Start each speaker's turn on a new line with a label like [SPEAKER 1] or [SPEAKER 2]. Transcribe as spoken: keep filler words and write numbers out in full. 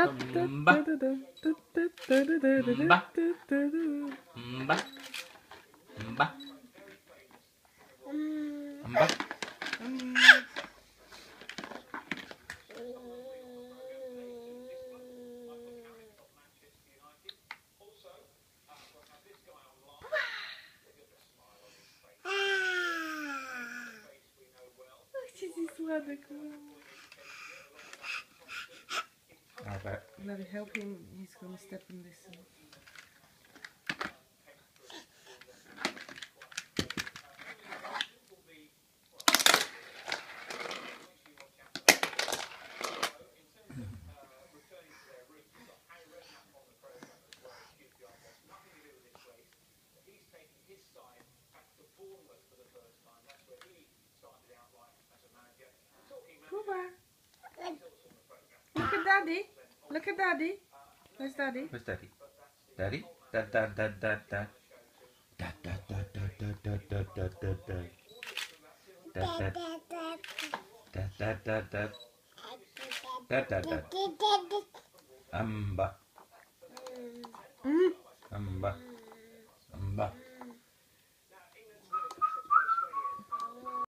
[SPEAKER 1] Mba. Mba. Mba. Mba. I bet.
[SPEAKER 2] Let me help him. He's gonna step in this. Look at Daddy. Look at Daddy. Where's Daddy?
[SPEAKER 1] Where's Daddy? Daddy? Dad, dad, dad, dad, dad. Dad, dad, dad, dad, dad, dad, dad, dad, dad. Dad, dad. Dad, dad, dad, dad. Dad, dad, dad. Amba. Amba. Amba.